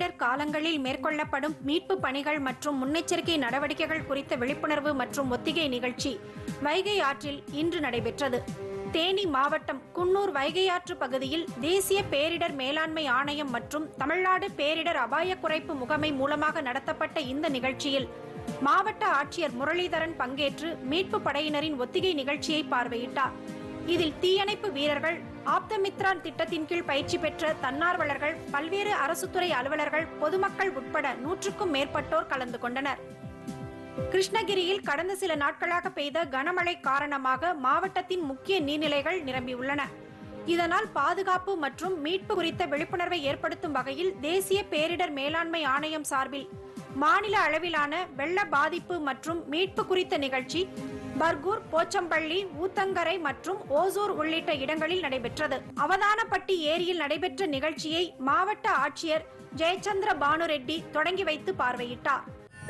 பேரிடர் காலங்களில் மேற்கொள்ளப்படும் மீட்பு பணிகள் மற்றும் முன்னெச்சரிக்கை நடவடிக்கைகள் குறித்த விழிப்புணர்வு மற்றும் ஒத்திகை நிகழ்ச்சி வைகை ஆற்றில் இன்று நடைபெற்றது. தேனி மாவட்டம் குன்னூர் வைகை ஆற்று பகுதியில் தேசிய பேரிடர் மேலாண்மை ஆணையம் மற்றும் தமிழ்நாடு பேரிடர் அபாய குறைப்பு முகமை மூலமாக நடத்தப்பட்ட இந்த நிகழ்ச்சியில் மாவட்ட ஆட்சியர் முரளிதரன் பங்கேற்று மீட்பு படையினரின் ஒத்திகை நிகழ்ச்சியை பார்வையிட்டார். இதில் தீயணைப்பு வீரர்கள், ஆப்தமித்ரான் திட்டத்தின் கீழ் பயிற்சி பெற்ற தன்னார்வலர்கள், பல்வேறு அரசுத்துறை அலுவலர்கள், பொதுமக்கள் உட்பட 100க்கும் மேற்பட்டோர் கலந்து கொண்டனர். கிருஷ்ணகிரியில் கடந்த சில நாட்களாக பெய்த கனமழை காரணமாக மாவட்டத்தின் முக்கிய நீர்நிலைகள் நிரம்பியுள்ளன. இதனால் பாதுகாப்பு மற்றும் மீட்பு குறித்த விழிப்புணர்வை ஏற்படுத்தும் வகையில் தேசிய பேரிடர் மேலாண்மை ஆணையம் சார்பில் மாநில அளவிலான வெள்ள பாதிப்பு மற்றும் மீட்பு குறித்த நிகழ்ச்சி பர்கூர், போச்சம்பள்ளி, ஊத்தங்கரை மற்றும் ஓசூர் உள்ளிட்ட இடங்களில் நடைபெற்றது. அவதானப்பட்டி ஏரியில் நடைபெற்ற நிகழ்ச்சியை மாவட்ட ஆட்சியர் ஜெயச்சந்திர பானுரெட்டி தொடங்கி வைத்து பார்வையிட்டார்.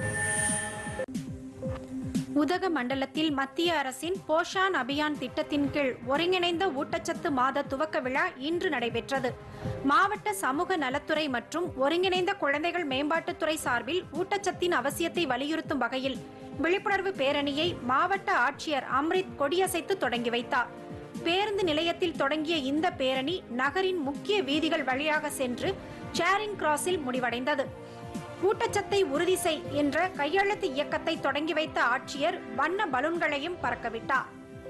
உதகமண்டலத்தில் மத்திய அரசின் போஷான் அபியான் திட்டத்தின் கீழ் ஒருங்கிணைந்த ஊட்டச்சத்து மாத துவக்க விழா இன்று நடைபெற்றது. மாவட்ட சமூக நலத்துறை மற்றும் ஒருங்கிணைந்த குழந்தைகள் மேம்பாட்டுத்துறை சார்பில் ஊட்டச்சத்தின் அவசியத்தை வலியுறுத்தும் வகையில் விழிப்புணர்வு பேரணியை மாவட்ட ஆட்சியர் அம்ரித் கொடியசைத்து தொடங்கி வைத்தார். பேருந்து நிலையத்தில் தொடங்கிய இந்த பேரணி நகரின் முக்கிய வீதிகள் வழியாக சென்று சேரிங் கிராஸில் முடிவடைந்தது. ஊட்டச்சத்தை உறுதி செய் என்ற கையெழுத்து இயக்கத்தை தொடங்கி வைத்த ஆட்சியர் வண்ண பலூன்களையும் பறக்கவிட்டார்.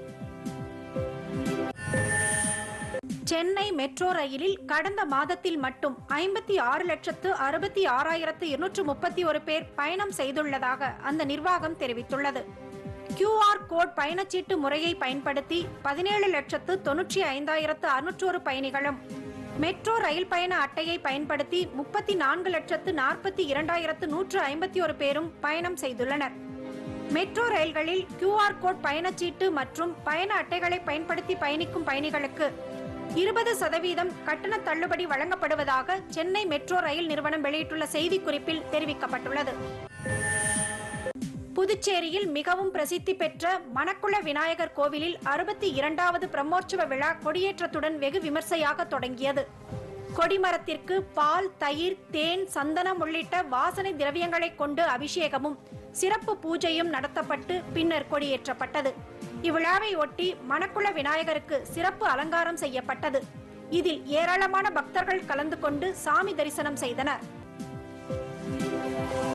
சென்னை மெட்ரோ ரயிலில் கடந்த மாதத்தில் மட்டும் 56,66,231 பேர் பயணம் செய்துள்ளதாக அந்த நிர்வாகம் தெரிவித்துள்ளது. QR கோட் பயணச்சீட்டு முறையை பயன்படுத்தி 17,95,601 பயணிகளும், மெட்ரோ ரயில் பயண அட்டையை பயன்படுத்தி 34,42,151 பேரும் பயணம் செய்துள்ளனர். மெட்ரோ ரயில்களில் QR கோட் பயணச்சீட்டு மற்றும் பயண அட்டைகளை பயன்படுத்தி பயணிக்கும் பயணிகளுக்கு 20% கட்டண தள்ளுபடி வழங்கப்படுவதாக சென்னை மெட்ரோ ரயில் நிறுவனம் வெளியிட்டுள்ள செய்திக்குறிப்பில் தெரிவிக்கப்பட்டுள்ளது. புதுச்சேரியில் மிகவும் பிரசித்தி பெற்ற மணக்குள விநாயகர் கோவிலில் 62வது பிரம்மோற்சவ விழா கொடியேற்றத்துடன் வெகு விமர்சையாக தொடங்கியது. கொடிமரத்திற்கு பால், தயிர், தேன், சந்தனம் உள்ளிட்ட வாசனை திரவியங்களை கொண்டு அபிஷேகமும் சிறப்பு பூஜையும் நடத்தப்பட்டு பின்னர் கொடியேற்றப்பட்டது. இவ்விழாவை ஒட்டி மணக்குள விநாயகருக்கு சிறப்பு அலங்காரம் செய்யப்பட்டது. இதில் ஏராளமான பக்தர்கள் கலந்து கொண்டு சாமி தரிசனம் செய்தனர்.